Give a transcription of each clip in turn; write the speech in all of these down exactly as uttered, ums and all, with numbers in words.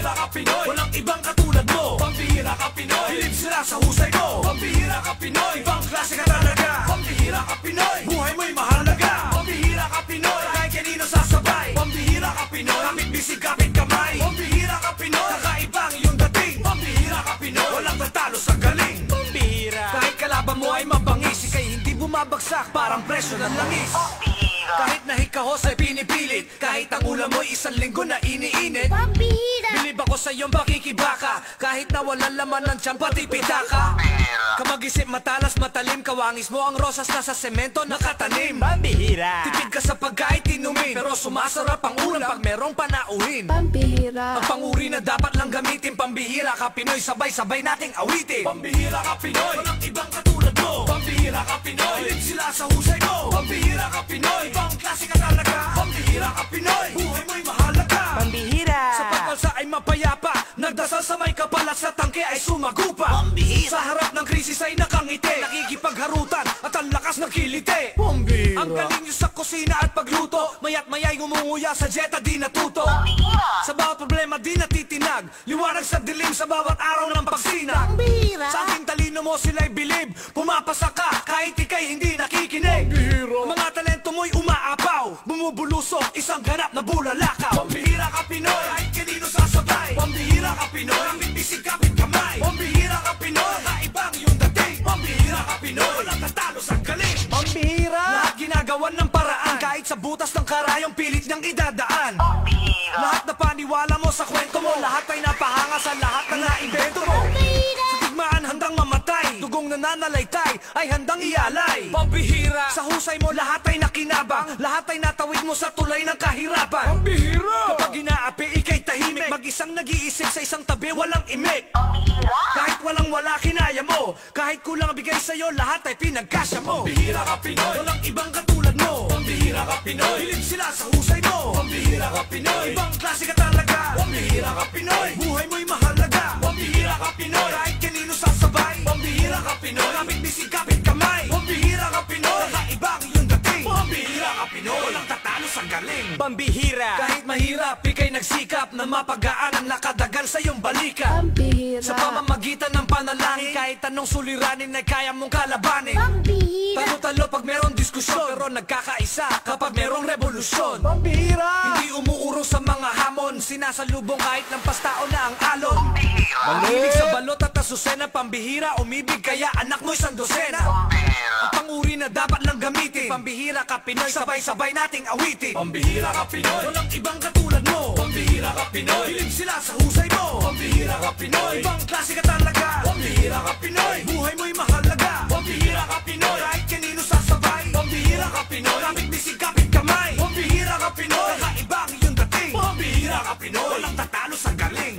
Pambihira ka Pinoy, walang ibang katulad mo. Pambihira ka Pinoy, hilig sila sa husay mo. Pambihira ka Pinoy, ibang klase ka talaga. Pambihira ka Pinoy, buhay mo'y mahalaga. Pambihira ka Pinoy, kahit kanino sasabay. Pambihira ka Pinoy, kapit bisig kapit kamay. Pambihira ka Pinoy, kakaibang iyong dating. Pambihira ka Pinoy, walang tatalo sa galing. Pambihira, kahit kalaban mo ay mabangis, ika'y hindi bumabagsak, parang presyo ng langis. Kahit nahikahos ay pinipilit, kahit ang ulam mo'y isang linggo na iniinit. Pambihira, bilib ako sa iyong pakikibaka, kahit na walang laman ng tiyan pati pitaka. Kamag-isip matalas matalim, kawangis mo ang rosas na sa semento nakatanim. Pambihira, tipid ka sa pagkain tinumin, pero sumasarap ang ulam pag merong panauhin. pambihira, Ang panguri na dapat lang gamitin. Pambihira ka Pinoy, sabay-sabay nating awitin. Pambihira ka Pinoy, walang ibang katulad mo. Pambihira ka Pinoy, hilig sila sa husay mo. Pambihira ka Pinoy, ibang klase ka talaga. Pambihira ka Pinoy, buhay mo'y mahalaga. Pambihira, Sa pagkalsa ay mapayapa, nagdasal sa may kapal at sa tangke ay sumagupa. Pambihira, Sa harap ng krisis ay nakangiti, nakikipagharutan at ang lakas ng kiliti. Pambihira, ang galing nyo sa kusina at pagluto, mayat mayay ngumunguya sa jeta di natuto. Sa bawat problema di natitinag, liwanag sa dilim sa bawat araw ng pagsinag. pambihira, Sa aking talino mo sila'y bilib, pumapasa ka kahit ika'y hindi nakikinig. Mga talento mo'y umaapaw, bumubulusok, isang ganap na bulalakaw. Pambihira ka Pinoy, kahit kanino sasabay. Pambihira ka Pinoy, kapit bisig kapit kamay. Pambihira ka Pinoy, kaibang iyong dating. Pambihira ka Pinoy, walang tatalo sa galing. pambihira, Lahat ginagawan ng paraan, kahit sa butas ng karayong pilit niyang idadaan. Lahat na paniwala mo sa kwento mo, lahat ay napahanga sa lahat na naimbento mo. Sa digmaan handang mamatay, dugong nananalaytay ay handang ialay. Pambihira, sa husay mo lahat ay nakinabang, lahat ay natawid mo sa tulay ng kahirapan. Pambihira, kapag inaapi ikay tahimik, mag-isang nag-iisip sa isang tabi walang imik. Kahit walang wala kinaya mo, kahit kulang bigay sa'yo, lahat ay pinagkasya mo. Pambihira ka Pinoy, walang ibang katulad mo. Pambihira ka Pinoy, hilig sila sa husay mo. Pambihira ka Pinoy, ibang klase ka talaga. Pambihira ka Pinoy, buhay mo'y mahalaga. Pambihira ka Pinoy, kahit kanino sasabay. Pambihira ka Pinoy, kapit bisig kapit kamay. Pambihira ka Pinoy, kakaibang iyong dating. Pambihira ka Pinoy, walang tatalo sa galing. pambihira, Kahit mahirap, ika'y nagsikap na mapagaan ang nakadagal sa iyong balikan. pambihira, Sa pamamagitan ng panalangin, kahit anong suliranin ay kaya mong kalabanin. pambihira, Talo-talo pag merong diskusyon, pero nagkakaisa kapag merong revolusyon. pambihira, Hindi umuuro sa mga hamon, sinasalubong kahit ng pastao na ang alon. Mahilig sa balot at asusena, pambihira, umibig kaya anak mo isang dosena. Ang panguri na dapat lang gamitin, pambihira ka Pinoy, sabay-sabay nating awitin. Pambihira ka Pinoy, walang ibang katulad mo. Pambihira ka Pinoy, hilig sila sa husay mo. Pambihira ka Pinoy, ibang klase ka talaga. Pambihira ka Pinoy, buhay mo'y mahalaga. Pambihira ka Pinoy, kahit kanino sasabay. Pambihira ka Pinoy, kapit bisig kapit kamay. Pambihira ka Pinoy, kakaibang iyong dating. Pambihira ka Pinoy, walang tatalo sa galing.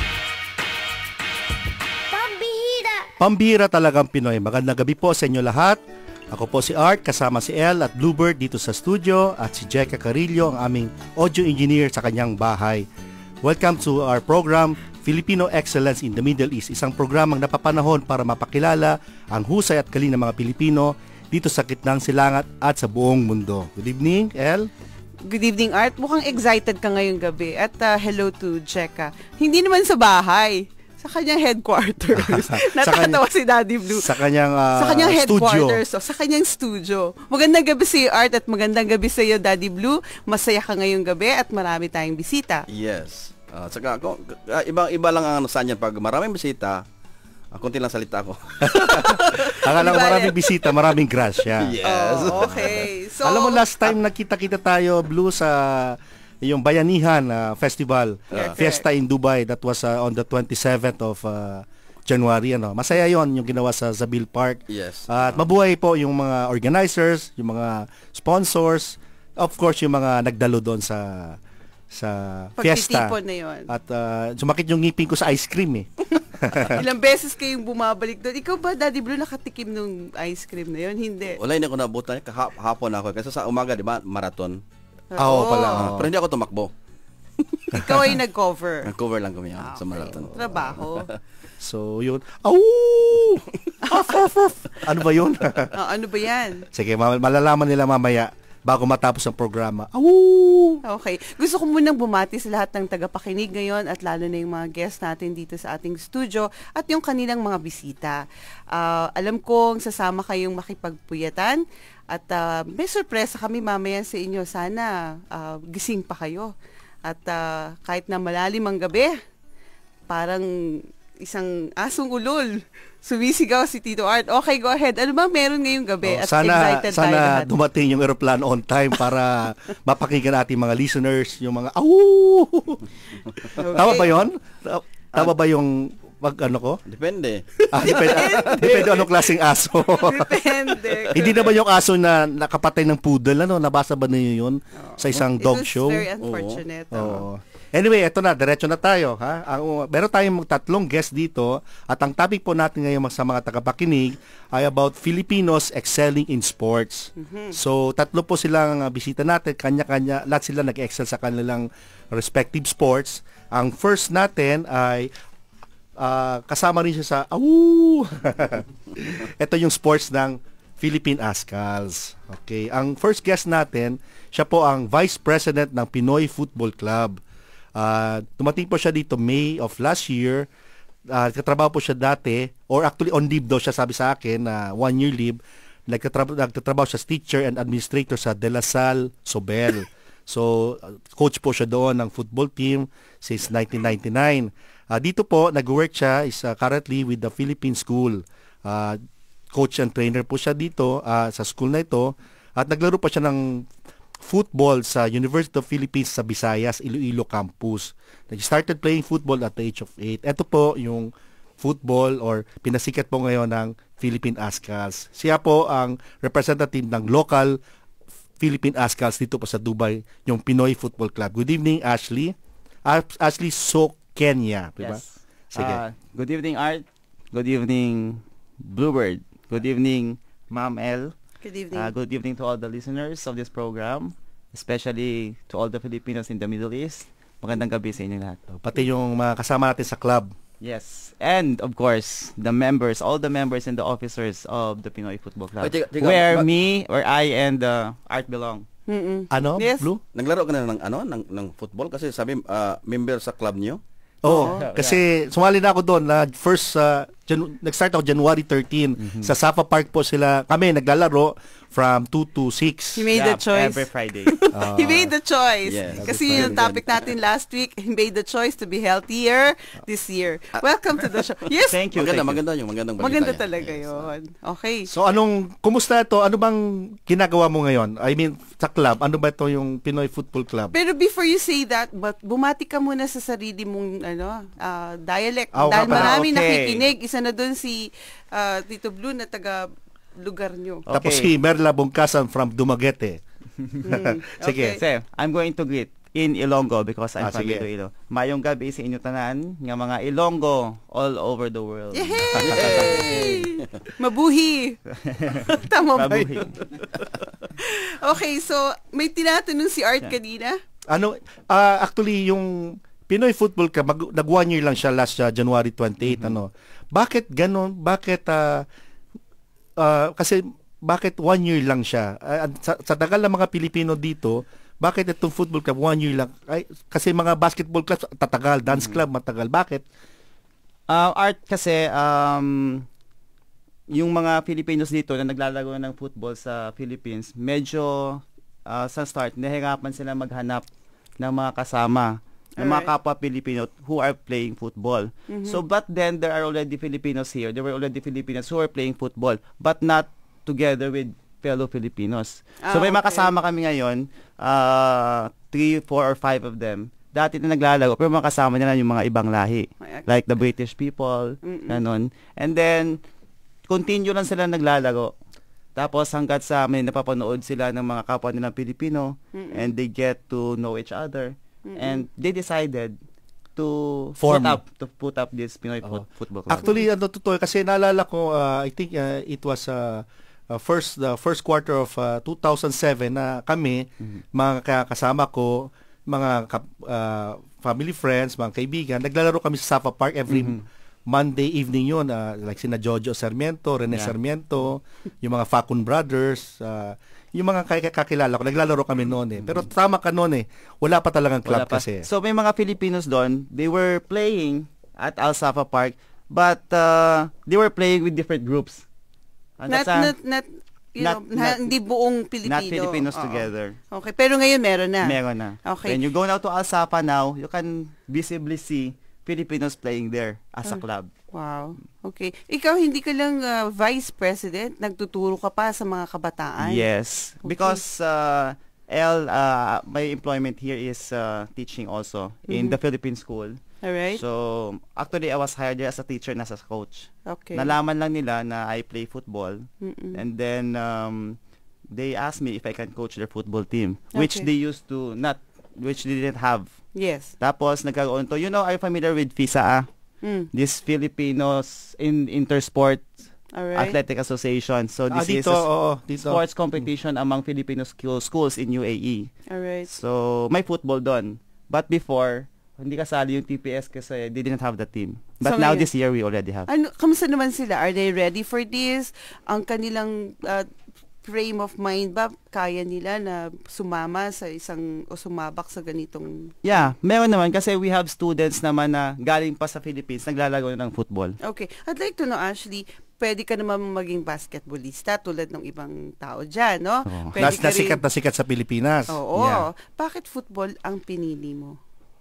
pambihira, Pambihira talagang Pinoy. Magandang gabi po sa inyo lahat. Ako po si Art, kasama si Elle at Bluebird dito sa studio, at si Jeka Carillo, ang aming audio engineer sa kanyang bahay. Welcome to our program, Filipino Excellence in the Middle East, isang programang napapanahon para mapakilala ang husay at galing ng mga Pilipino dito sa gitnang silangat at sa buong mundo. Good evening, Elle. Good evening, Art. Mukhang excited ka ngayong gabi. At uh, hello to Jeka. Hindi naman sa bahay. Sa kanyang headquarters. Natatawa si Daddy Blue. Sa kanyang, uh, sa kanyang headquarters. studio. So, sa kanyang studio. Magandang gabi si Art at magandang gabi sa iyo, Daddy Blue. Masaya ka ngayong gabi at marami tayong bisita. Yes. Uh, saka, uh, ibang-iba lang ang ano sa niyan. Pag maraming bisita, uh, kunti lang salita ko. Akala ko maraming bisita, maraming grasya. Yes. Oh, okay. So, alam mo, last time nakita-kita tayo, Blue, sa yung Bayanihan uh, Festival, uh, Fiesta in Dubai, that was uh, on the twenty-seventh of uh, January. Ano. Masaya yon yung ginawa sa Zabil Park. Yes. Uh, at mabuhay po yung mga organizers, yung mga sponsors, of course yung mga nagdalo doon sa sa fiesta. pagtitipon na yun. At uh, sumakit yung ngipin ko sa ice cream eh. Ilang beses kayong bumabalik doon. Ikaw ba, Daddy Blue, nakatikim nung ice cream na yun? Hindi. Wala, hindi ko nabutan. Kahapon ako. Kasi sa umaga, di ba, marathon. Ah, oo pala. Uh, pero hindi ako tumakbo. Ikaw ay nag-cover. Nag-cover lang kami Ah, sa marathon. Trabaho. So yun. Au! Ano ba yun? Ah, ano ba yan? Sige, ma- malalaman nila mamaya bago matapos ang programa. Awoo! Okay. Gusto ko munang bumati sa lahat ng tagapakinig ngayon at lalo na yung mga guests natin dito sa ating studio at yung kanilang mga bisita. Uh, alam kong sasama kayong makipagpuyatan at uh, may sorpresa kami mamaya sa inyo. Sana uh, gising pa kayo. At uh, kahit na malalim ang gabi, parang isang asong ulol. Sumisigaw si Tito Art. Okay, go ahead. Ano ba meron ngayong gabi? Oh, At sana, excited tayo sana lahat. dumating yung aeroplano on time para mapakinggan natin mga listeners, yung mga, awoo! Okay. Tama ba yun? Tama ba yung pag ano ko? Depende. Ah, depende, depende anong klaseng aso. Depende. Hindi naman yung aso na nakapatay ng poodle, ano? Nabasa ba niyo yun sa isang dog It was show? very unfortunate. Oo. Anyway, eto na, diretso na tayo. Ha? Ang, meron tayong tatlong guest dito at ang topic po natin ngayon sa mga tagapakinig ay about Filipinos excelling in sports. Mm-hmm. So, tatlo po silang uh, bisita natin, kanya-kanya, lahat sila nag-excel sa kanilang respective sports. Ang first natin ay uh, kasama rin siya sa, awoo! Ito yung sports ng Philippine AZKALS. Okay, ang first guest natin, siya po ang Vice President ng Pinoy Football Club. Uh, tumating po siya dito May of last year. Uh, nagtatrabaho po siya dati, or actually on leave daw siya, sabi sa akin, na uh, one year leave. Nagtatrabaho, nagtatrabaho siya as teacher and administrator sa De La Salle, Sobel. So, uh, coach po siya doon ng football team since nineteen ninety-nine. Uh, dito po, nag-work siya, is uh, currently with the Philippine School. Uh, coach and trainer po siya dito uh, sa school na ito. At naglaro pa siya ng football sa University of Philippines sa Visayas, Iloilo campus. Nag-started playing football at the age of eight. Ito po yung football or pinasikat po ngayon ng Philippine AZKALS. Siya po ang representative ng local Philippine AZKALS dito po sa Dubai, yung Pinoy Football Club. Good evening, Ashley. Ash- Ashley Soquena, diba? Yes. Sige. Uh, good evening, Art. Good evening, Bluebird. Good evening, Ma'am L. Good evening. Uh, good evening to all the listeners of this program, especially to all the Filipinos in the Middle East. Magandang gabi sa inyo lahat. Pati yung mga kasama natin sa club. Yes. And, of course, the members, all the members and the officers of the Pinoy Football Club. Ay, tika- tika, where ba- me, where I and uh, Art belong. Mm-mm. Ano? Yes. Blue? Naglaro ka na ng ano ng ng football kasi sabi uh, member sa club niyo. Oo, Oo. kasi sumali na ako doon na first uh, Jan- nag-start ako January thirteenth. Sa Safa Park po sila, kami naglalaro from two to six. He made the Yeah, choice. Every Friday. Ah. He made the choice. Yes. Kasi yun yung topic natin last week. He made the choice to be healthier this year. Welcome to the show. Yes, Thank you. Maganda, thank you. maganda yung magandang balita maganda yan. talaga Yes. yun. Okay. So anong, kumusta ito? Ano bang ginagawa mo ngayon? I mean, sa club, ano ba ito yung Pinoy Football Club? Pero before you say that, but bumati ka muna sa sarili mong ano, ah, dialect. Ah, Dahil nga pala, marami okay. nakikinig. Isa na doon si ah, Tito Blue na taga lugar nyo. Tapos si Okay. Merla Bungkasan from Dumaguete. Sige. okay. So, I'm going to greet in Ilonggo because I'm Ah, from sige. Iloilo. Mayong gabi sa inyo tanan, nga mga Ilonggo all over the world. Yay! Mabuhi! Tama ba Mabuhi. yun? Okay, so may tinatanong si Art kanina. Ano, ah, actually, yung Pinoy Football Club, mag, nag one year lang siya last uh, January twenty-eighth. Ano? Bakit ganon? Bakit, ah, ah, kasi, bakit one year lang siya? Ah, sa, sa tagal ng mga Pilipino dito, bakit itong football club one year lang? Ay, kasi mga basketball clubs tatagal, dance club matagal. Bakit? Uh, art kasi, um, yung mga Filipinos dito na naglalaro ng football sa Philippines, medyo uh, sa start, nahirapan sila maghanap ng mga kasama, ng mga Alright. kapwa Pilipino who are playing football. So, but then, there are already Filipinos here. There were already Filipinos who are playing football, but not together with fellow Filipinos. Ah, So, may mga okay. kasama kami ngayon, uh, three, four, or five of them. Dati na naglalaro, pero mga kasama nila yung mga ibang lahi. Like the British people, Mm-mm. ganon. And then, continue lang sila naglalaro. Tapos hanggat sa amin, napapanood sila ng mga kapwa nilang Pilipino, Mm-mm. and they get to know each other. Mm-mm. And they decided to Form. put up to put up this Pinoy Oo. foot- football club. Actually, ano totoo, kasi naalala ko, uh, I think uh, it was uh, uh, first the first quarter of uh, two thousand seven na kami, mga ka- kasama ko, mga kap- uh, family friends, mga kaibigan, naglalaro kami sa Safa Park every Monday evening yun, uh, like sina Jojo Sarmiento, Rene Yeah. Sarmiento, yung mga Facun Brothers, uh, yung mga kay- kakilala ko, naglalaro kami noon eh. Pero tama ka noon eh. Wala pa talagang club Wala pa. kasi. So may mga Filipinos doon, they were playing at Alsafa Park, but uh, they were playing with different groups. And Not, that's, uh, not, not, you not- know, na- not- hindi buong Pilipino. not Filipinos Oo. together. Okay, pero ngayon meron na. Meron na. Okay. When you go now to Alsafa now, you can visibly see Filipinos playing there as a club. Wow. Okay. Ikaw, hindi ka lang uh, vice president, nagtuturo ka pa sa mga kabataan. Yes, Okay. because uh, L, uh, my employment here is uh, teaching also in the Philippine school. Alright. So, actually, I was hired there as a teacher and as a coach. Okay. Nalaman lang nila na I play football. Mm-mm. And then, um, they asked me if I can coach their football team, which Okay. they used to not, which they didn't have. Yes. Tapos, nagkaroon to, you know, are you familiar with FISA? Mm. This Filipinos in Intersport Alright. Athletic Association. So, Ah, this dito, is a oo, dito. sports competition among Filipino school, schools in U A E. Alright. So, may football doon. But before, hindi kasali yung T P S kasi they didn't have the team. But So, now ngayon- this year, we already have. Ano, kamusta naman sila? Are they ready for this? Ang kanilang uh, frame of mind ba, kaya nila na sumama sa isang, o sumabak sa ganitong... Yeah, meron naman kasi we have students naman na galing pa sa Philippines, naglalaro na ng football. Okay. I'd like to know, Ashley, pwede ka naman maging basketballista tulad ng ibang tao dyan, no? Oo. Pwede Nas, ka rin- nasikat na sikat sa Pilipinas. Oo. Yeah. Bakit football ang pinili mo?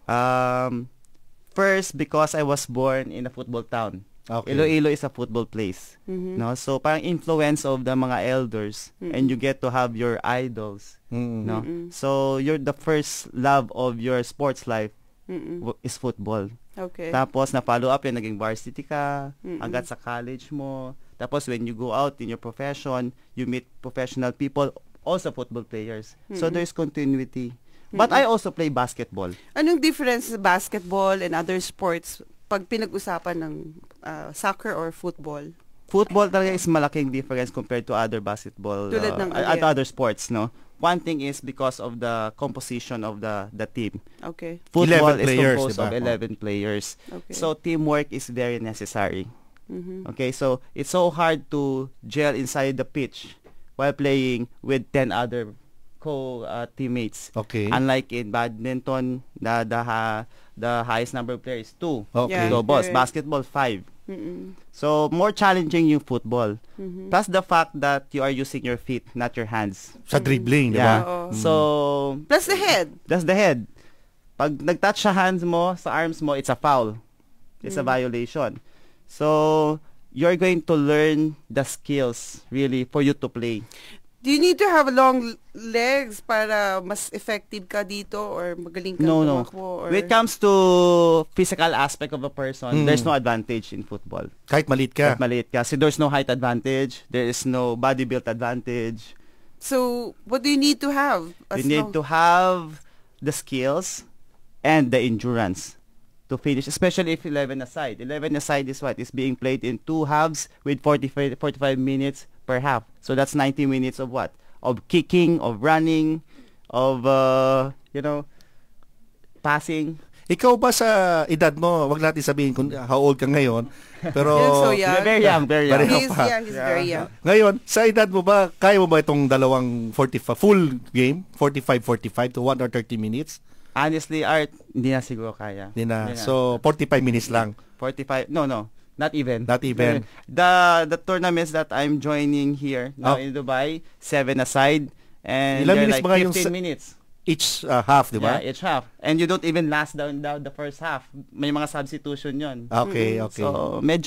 Um, first, because I was born in a football town. Okay. Iloilo is a football place. Mhm. No, so parang influence of the mga elders and you get to have your idols, Mm. no? Mm-mm. So you're the first love of your sports life Mm-mm. w- is football. Okay. Tapos na follow up yun, naging varsity ka, Mm-mm. hanggat sa college mo. Tapos when you go out in your profession, you meet professional people, also football players. So Mm-mm. there's continuity. But I also play basketball. Anong difference sa basketball and other sports pag pinag-usapan ng uh, soccer or football? Football talaga is malaking difference compared to other basketball, Tulad uh, ng uh, ano yan? other sports, no? One thing is because of the composition of the the team. Okay. Football eleven is players, composed diba? of eleven players. Okay. So teamwork is very necessary. Mhm. Okay, so it's so hard to gel inside the pitch while playing with ten other co uh, teammates. Okay. Unlike in badminton, the the ha, the highest number of players is two. Okay. Yeah. Doubles, correct. basketball five. Mm-mm. So more challenging yung football. Mhm. Plus the fact that you are using your feet, not your hands. Sa dribbling, di Yeah. ba? Oo. So Plus the head. that's the head. Pag nag-touch sa hands mo, sa arms mo, it's a foul. It's a violation. So you're going to learn the skills really for you to play. Do you need to have long legs para mas effective ka dito or magaling ka No, no. tumakbo? Or... When it comes to physical aspect of a person, Mm. there's no advantage in football. Kahit maliit ka. Kahit maliit ka. So there's no height advantage. There is no body build advantage. So, what do you need to have? As You need long- to have the skills and the endurance to finish, especially if eleven aside. eleven aside is what? Is being played in two halves with forty-five, forty-five minutes per half. So that's ninety minutes of what? Of kicking, of running, of, uh, you know, passing. Ikaw ba sa edad mo, wag natin sabihin kung how old ka ngayon, pero You're so young. Very young, very young. Pareho He's, pa. yeah, he's very young. ngayon, sa edad mo ba, kaya mo ba itong dalawang forty-five, full game, forty-five forty-five to one or thirty minutes? Honestly, Art, hindi na siguro kaya. Hindi na. Hindi na. So, forty-five minutes lang. forty-five, no, no. Not even. Not even. The the tournaments that I'm joining here Oh. now in Dubai, seven aside, and Ilang they're minutes like ba nga yung fifteen sa- minutes. Each uh, half, di ba? Yeah, each half. And you don't even last down, down the first half. May mga substitution yon. Okay, okay. So, medyo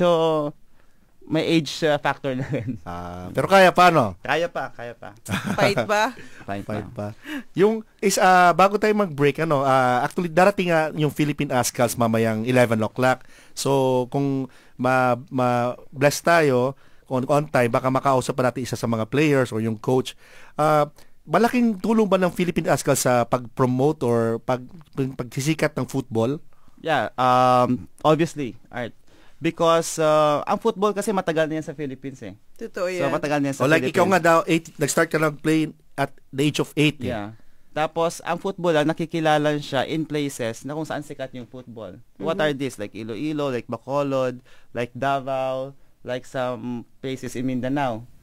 may age uh, factor na rin. Ah, pero kaya pa, no? Kaya pa, kaya pa. Fight ba? Fine pa. Five pa. Yung is ah, bago tayo mag-break ano, ah, actually darating nga yung Philippine AZKALS mamayang eleven o'clock. So kung ma, ma bless tayo on, on time baka makausap pa natin isa sa mga players or yung coach. Ah, malaking tulong ba ng Philippine AZKALS sa pag-promote or pag pagsisikat ng football? Yeah, um, obviously, Art. Because uh, ang football kasi matagal na yan sa Philippines eh. Totoo So yan. matagal na yan O sa like Philippines. ikaw nga daw eight, nag-start ka lang play at the age of eight. Eh. Yeah. Tapos, ang football, ah, nakikilala siya in places na kung saan sikat yung football. What are these? Like Iloilo, like Bacolod, like Davao, like some places in Mindanao.